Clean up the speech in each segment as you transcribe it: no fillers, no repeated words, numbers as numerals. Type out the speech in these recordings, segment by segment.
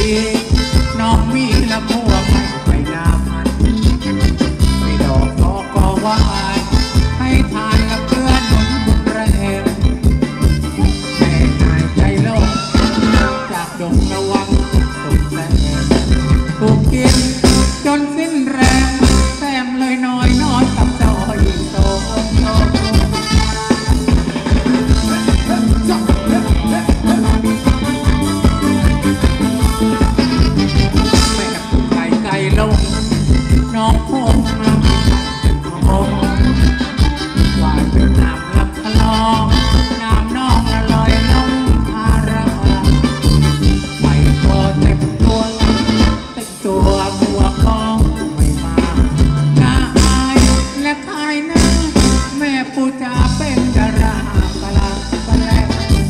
ดีน้องมีละพวกไปนามันไม่ดอกทอกก็หวานให้ทานละเพื่อนหนุนบุญแรงแม่นายใจโลกจากดงระวังสมแสงถูกกินจนสิ้นแรงแซมเลยน้อยนอนกับจอยโตน้องคงคงหวานเป็นน้ำลับคลองน้ำน้องลอยลงอาราไม่พอเต็มตัวหัวคองไม่มาหน้าอายและคายหน้าแม่ปูจาเป็นดาราปลาปลา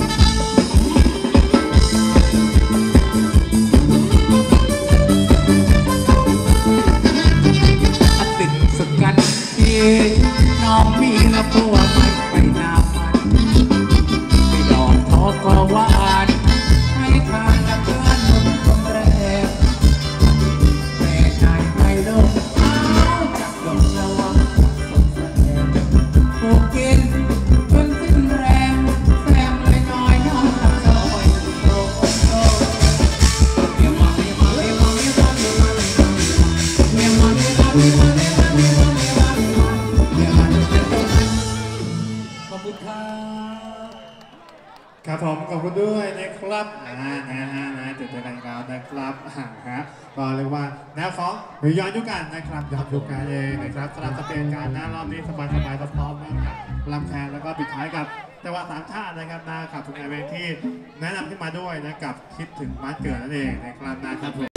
น้องมีละพวกไม่ไปนามันไม่ดอกทอก็หวานให้ทานละเพื่อนหนุ่มคนแรกแม่นายไม่ลงเอาจากดงระวังสมแสงผูกกินจนสิ้นแรงแซมเลยน้อยน้องทำซอยโตเมียมาเมียมาเมียมาเมียมาเมียมาเมียมาเมียมาเมียมาครับผมขอบคุณด้วยนะครับจุดเจริญการนะครับก็เรียกว่าแนวของย้อนยุคกันนะครับย้อนยุคกันเองนะครับสำหรับสเตจการรอบนี้สบายพร้อมนะครับลำแคนแล้วก็ปิดท้ายกับจังหวะสามชาตินะครับนะครับทุกงานเพลงที่แนะนำขึ้นมาด้วยนะกับคิดถึงบ้านเกิดนั่นเองนะครับนะครับผม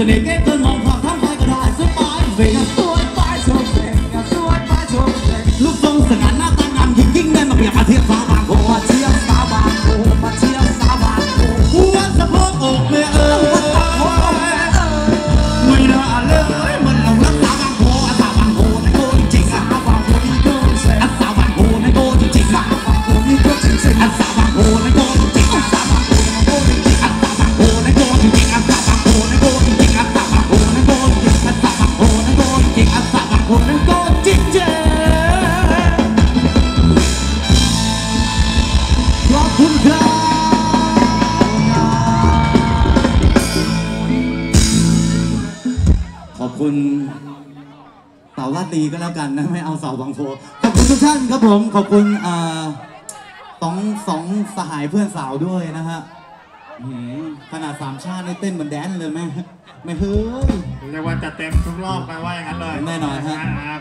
น่ห์เก็บเกินมองความทำไปก็ได้สบายเสียงสวยไปโชว์เสียงสวยไปโชว์เสียงลูกทรงสง่าหน้าตางามยิ่งได้มาเปรียบมาเทียบสาวบางโพมาเทียบสาวบางโพมาเทียบสาวบางโพหัวสะโพกอกเลยไม่น่าเลยมันเอารักสาวบางโพสาวบางโพในโกจริงๆสาวบางโพนี่ก็เสียสาวบางโพในโกจริงๆสาวบางโพนี่ก็จริงๆสาวบางโพในโกจริงๆสาวบางโพในโกจริงๆสาวบางโพในโกจริงๆสาวบางโพในโกจริงๆสาวบางโพในโกจริงๆสาวบางโพในโกจริงๆสาวบางโพในโกจริงๆขอบคุณครับขอบคุณสาวราตรีก็แล้วกันนะไม่เอาสาวบางโพขอบคุณทุกท่านครับผมขอบคุณสองสหายเพื่อนสาวด้วยนะฮะขนาดสามชาตินี่เต้นเหมือนแดนเลยไหมไม่เฮ้ยเรียกว่าจะเต็มทุกรอบไปว่าอย่างนั้นเลยแน่นอนฮะ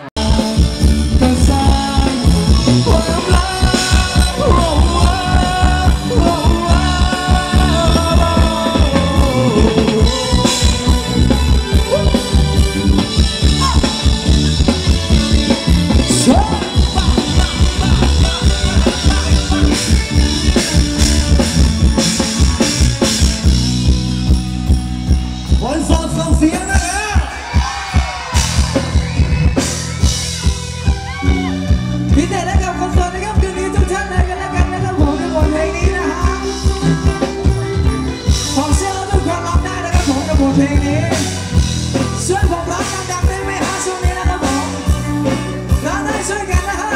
เพลงนี้ช่วยผมร้องดังๆได้ไหมฮะช่วงนี้นะครับผมร้องได้ช่วยกันนะฮะ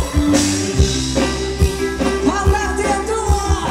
พร้อมแล้วเตรียมตัว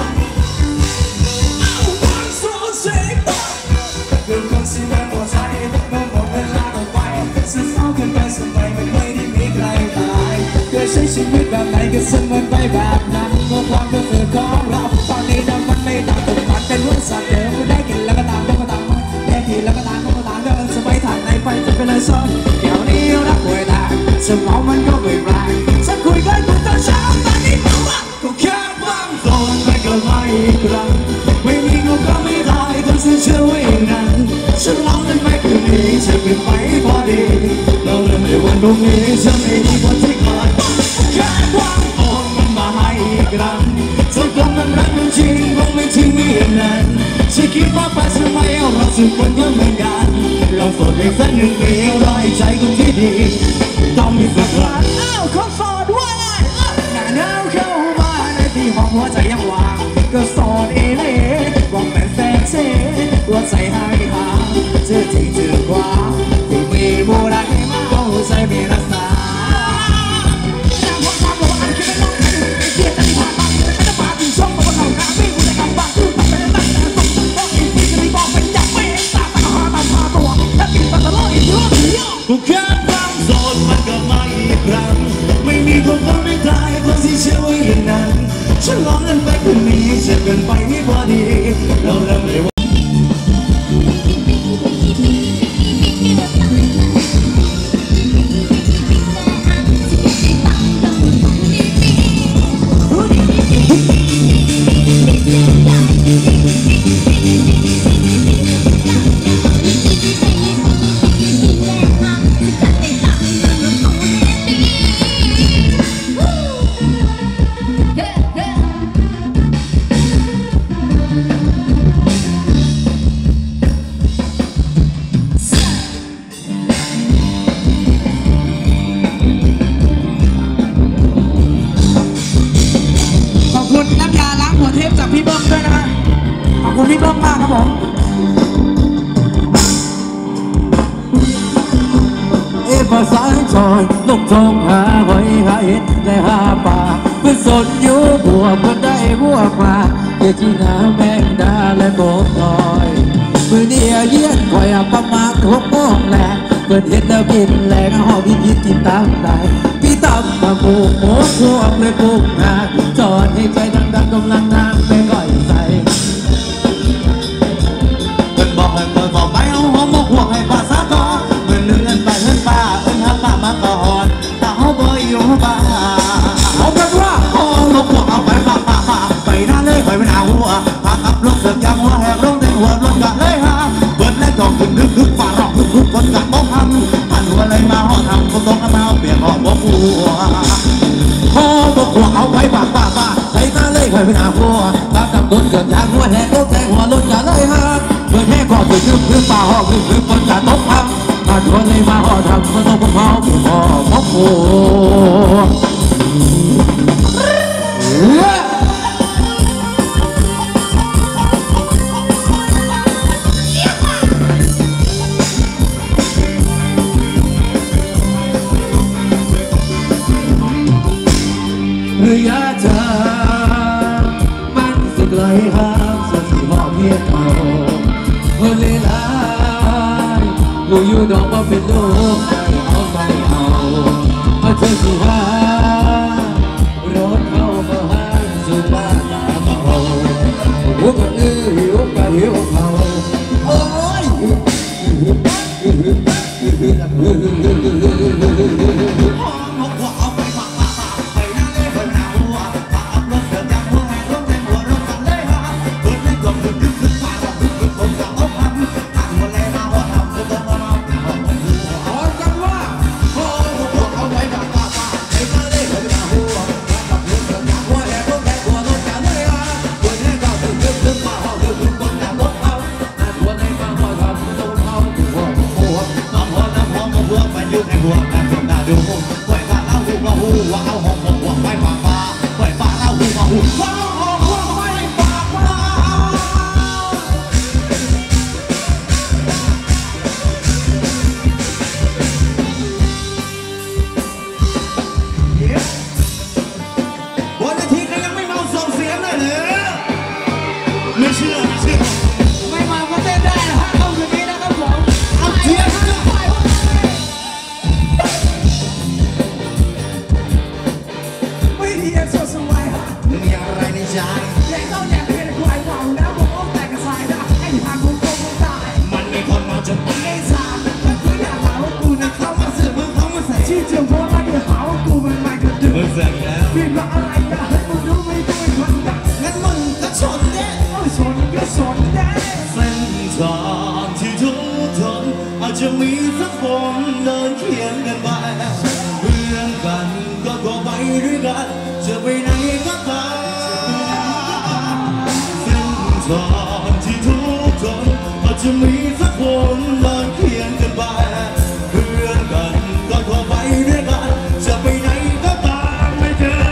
วันสองสี่ต่อเรื่องคนที่ไม่พอใจเมื่อหมดเวลาต่อไปซึ่งเอากันไปสมัยไม่เคยได้มีใครตายเคยใช้ชีวิตแบบไหนก็สมวนไปแบบนั้นเมื่อความรู้สึกของเราตอนนี้มันไม่ต่างตรงมันเป็นวันสัตว์เดิมไม่ได้กินแล้วก็ตามแล้วก็ตามแล้วก็ตามเดินสบายทางไหนไปจะเป็นเลยซ้อนเดี๋ยวนี้รักป่วยตายสมองมันก็ไม่ร้ายฉันคุยกันกูตอนเช้าตอนนี้บอกว่าก็แค่บางตอนไม่เกิดมาอีกครั้งไม่มีกูก็ไม่ได้ต้องเสียเชื่อไว้นั้นฉันร้องนั้นไม่คืนนี้จะเป็นไปพอดีเราเริ่มในวันพรุ่งนี้จะไม่มีวันที่ก่อนแค่บางตอนมันมาให้อีกครั้งสักคนมันรักมันจริงคงไม่ทิ้งไม่อย่างนั้นฉันคิดว่าไปทำไมเราสุขคนก็เหมือนกันเราโสดเพียงแค่หนึ่งปีรอให้ใจคนที่ดีต้องมีสักวันคนโสดว่าไงหน้าหนาวเข้ามาในที่ห้องหัวใจยังว่างก็โสดเอเล่บอกเป็นแฟนเช่หัวใจหายหาเจอที่เจอกว่าที่มีบูรักให้มาเอาใจมีรักษากูแค่บางโสดมันก็มาอีกครั้งไม่มีคนก็ไม่ได้คนที่เชื่อไว้อย่างนั้นฉันร้องกันไปคืนนี้จะเกินไปไม่พอดีเราเริ่มเลยว่าภาษาซอยลูกทองหาหอยหาเห็ดและหาปลาเพื่อสดอยู่บวกก็ได้บวกมาเกี่ยที่นาแมงดาและโบกลอยมือเดียวเยี่ยนคอยประมาณ6 โมงแหละเปิดเห็ดแล้วกินแหลกหอมยิดกินตามได้พี่ตับมาปลูกหมูพวกเลยปลูกงาจอดให้ใจดังๆกำลังน้ำไม่ก่อยใส่เป็นบอกให้เปิดบอกไปเอาหอมมกหัวให้ภาษาต่อเมื่อเลื่อนไปเลื่อนป่าป้ามาก่อนแต่เขาบ่อยู่บ้านเอาเป็นว่าเอาลูกหัวเอาไปป้าไปนั่นเลยไปเป็นเอาหัวพาขับรถเสือกยางหัวแหกลงในหัวรถกะเลยฮะเปิดและกองขึ้นขึ้นมาหอบขึ้นบนกาตกพังมาชวนเลยมาหอทำมาตกเผาหอบโอ้ระยะทางมันสุดไกลห่างสักที่หอบเพียงเขาคนเลลายกูอยู่ดอกมาเป็นลูกใจเอาไปเอาเธอสิหารถเข้ามาหาสุดบ้านมาเอาหัวกันหิวกันหิวเขาโอ้ยจะมีสักคนเดินเคียงกันไปเพื่อนกันก็ไปด้วยกันจะไปไหนก็ตามเส้นทางที่ทุกคนอาจจะมีสักคนเดินเคียงกันไปเพื่อนกันก็ไปด้วยกันจะไปไหนก็ตามไม่เจอ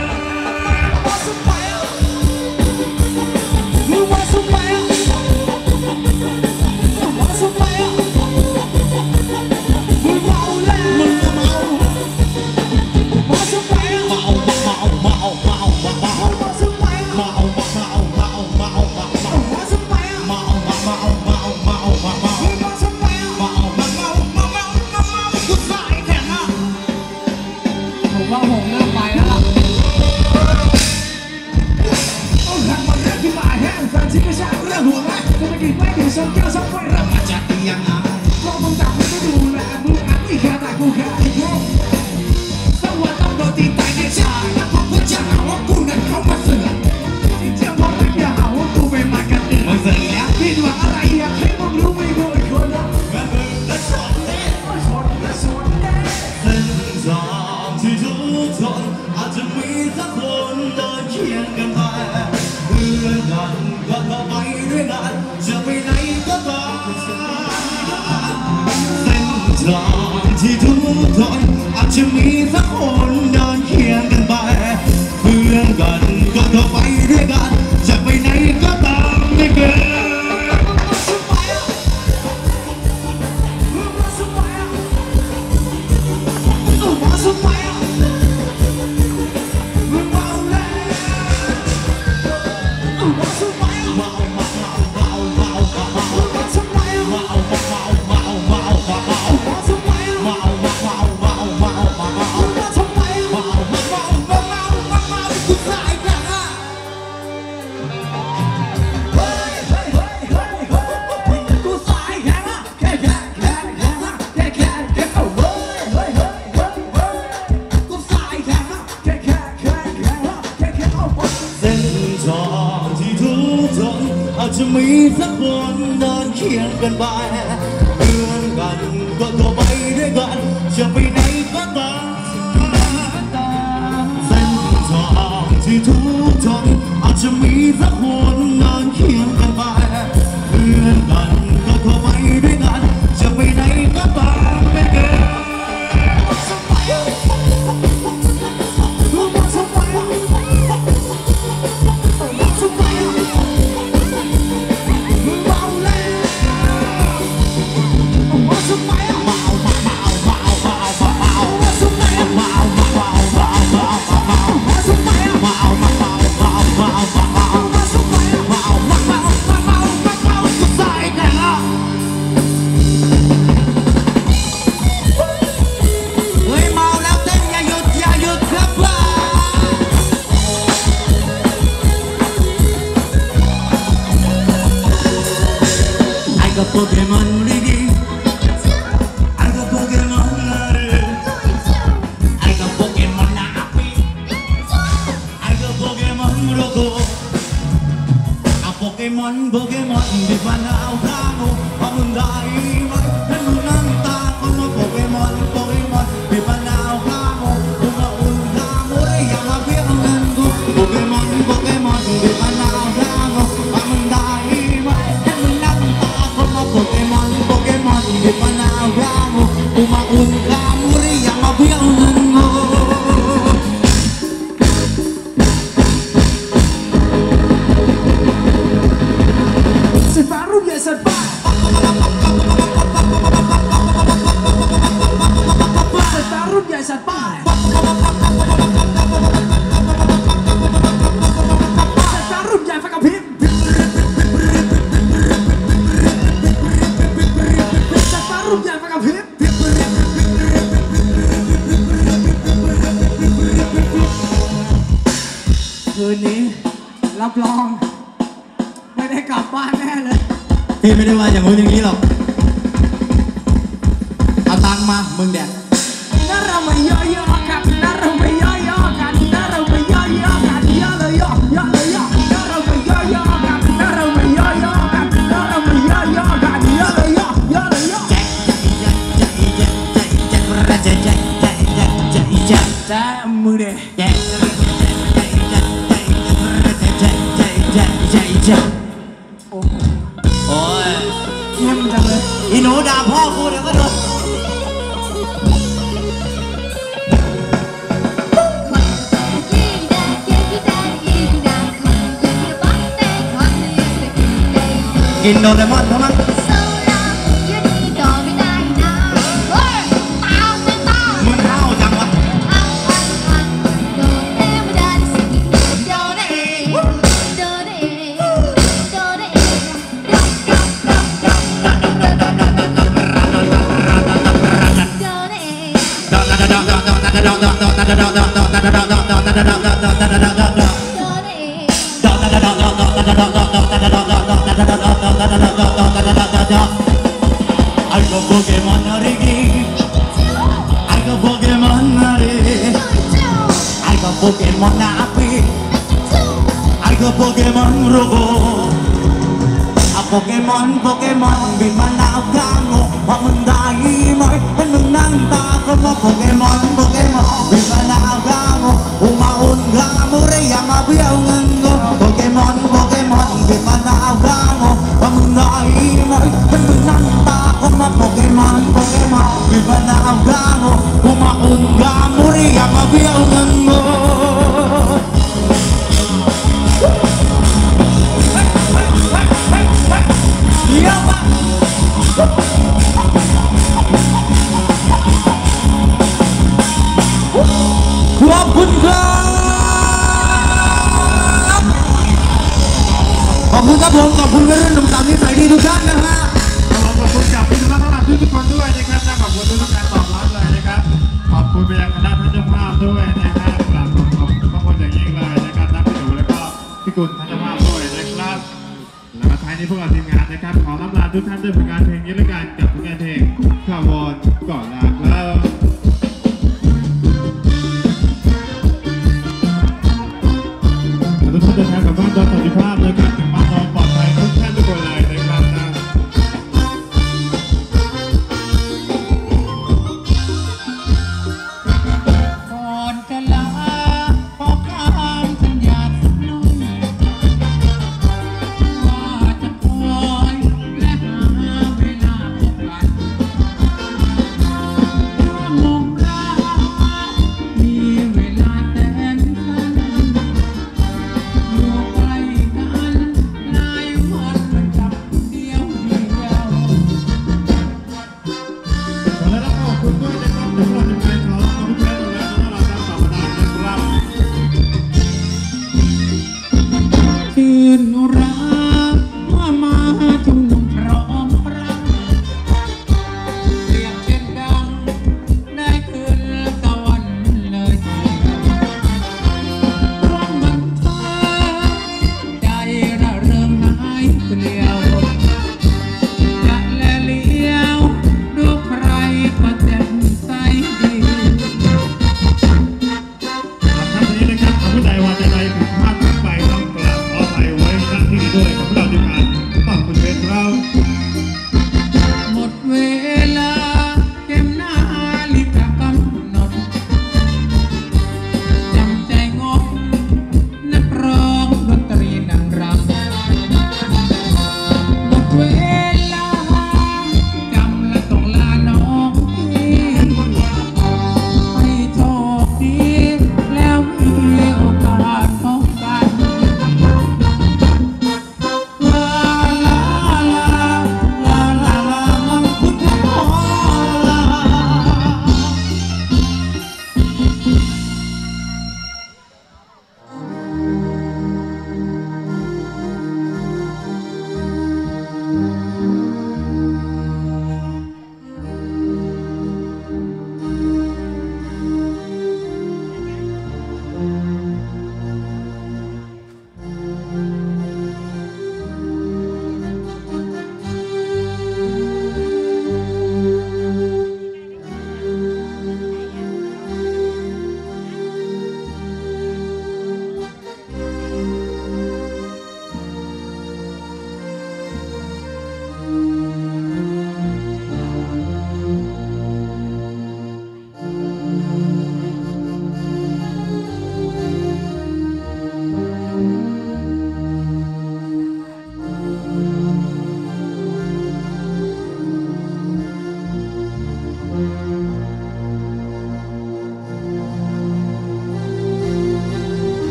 ที่ทุกคนอาจจะมีสักคนเดินเคียงกันไปเพื่อนกันก็ไปด้วยกันจะไปไหนก็ตามไม่เกินจะมีสักคนเดินเคียงกันไปเพื่อนกันก็ไปด้วยกันจะไปไหนก็ตามเส้นทางที่ทุกคนอาจจะมีสักคนเดินเคียงกันไปเพื่อนกันก็ไปโปเกมอนที่บ้านเอาข้างูพอมึงได้ไหมให้มึงนั่งตาคนมาโปเกมอนที่บ้านเอาข้างูกูมาอุ่นข้ามูได้อย่ามาเบี้ยวเงินกูโปเกมอนที่บ้านเอาข้างูพอมึงได้ไหมให้มึงนั่งตาคนมาโปเกมอนที่บ้านเอาข้างูกูมาอุ่นข้ามูได้อย่ามาเบี้ยวเงินกูสัตว์ป่ารูปใหญ่สัตว์ป่าสัตว์ป่ารูปใหญ่สัตว์ป่าสัตว์ป่ารูปใหญ่ไฟกระพริบสัตว์ป่ารูปใหญ่ไฟกระพริบคืนนี้รับรองไม่ได้กลับบ้านแน่เลยพี่ไม่ได้ว่าอย่างงู้นอย่างนี้หรอกเอาตังค์มามึงแดกน่าเราไม่ย่อๆกันน่าเราไม่ย่อๆกันน่าเราไม่ย่อๆกันย่อเลยย่อเลยย่อน่าเราไม่ย่อๆกันน่าเราไม่ย่อๆกันน่าเราไม่ย่อๆกันย่อเลยย่เลยย่อแจ๊มือเด้โอ้ยเข้มจังเลยอีหนูด่าพ่อกูเดี๋ยวก็โดนกินโดเรมอนเท่านั้นมึงเท่าจังวะAlgo Pokemon Rigi Algo Pokemon Rigi Algo Pokemon Api Algo Pokemon Rogo Pokemon บินมาหนาวกลางโลกพอมึงได้ไหมให้มึงนั่งตาคนว่าโปเกมอนบินมาหนาวกลางโลกกูมาอุ่นข้ามูได้อย่ามาเบี้ยวเงินกูโปเกมอนบินมาหนาวกลางโลกพอมึงได้ไหมให้มึงนั่งตาคนว่าโปเกมอนบินมาหนาวกลางโลกกูมาอุ่นข้ามูได้อย่ามาเบี้ยวเงินกูเยี่ยมมากขอบคุณครับขอบคุณครับผมขอบคุณวัยรุ่นหนุ่มสาวนิสัยดีทุกท่านนะฮะขอบคุณจากผู้ชมทั้งหลายทุกคนด้วยนะครับขอบคุณทุกการตอบรับเลยนะครับขอบคุณไปยังคณะท่านเจ้าภาพด้วยนะฮะกราบขอบคุณอย่างยิ่งเลยนะครับทั้งพี่หนูและก็พี่กุลท่านเจ้าภาพด้วยนะครับแล้วก็ท้ายนี้พวกเราทีมงานนะครับขอรับลาทุกท่านด้วยผลงานเพลงนี้และกันกับผลงานเพลงข่าววอนก่อนลาแล้วทุกท่านเดินทางกลับบ้านโดยสวัสดิภาพนะครับถึงบ้านโดยปลอดภัยทุกท่านทุกคนเลยนะครับนะก่อนจะลาขอคำสัญญาสักหน่อยว่าจะคอยและหาเวลาพบกันมองรักมีเวลาแต่นสั้นอยู่ใกล้กันหลายวันมันจับเดียวแล้วก็ขอบคุณด้วยนะครับสำหรับเพลงของทุกท่านและน้องๆทั้งสองท่านนะครับคืนรักว่ามาชุมนุมพร้อมพรังเปรียบเช่นดังได้คืนตะวันเลยร่วมบันเทิงใจระเริงหายเปลี่ยวจะแลเลี้ยวดูใครก็แจ่มใสดี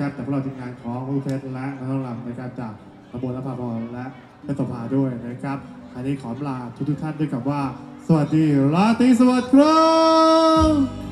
นะครับแต่พวกเราทีมงานของลูกเพชรและนักร้องรำนะครับจากตำบลละพาพรและเพชรโสภาด้วยนะครับอันนี้ขอลาทุกท่านด้วยกับว่าสวัสดีราตรีสวัสดิ์ครับ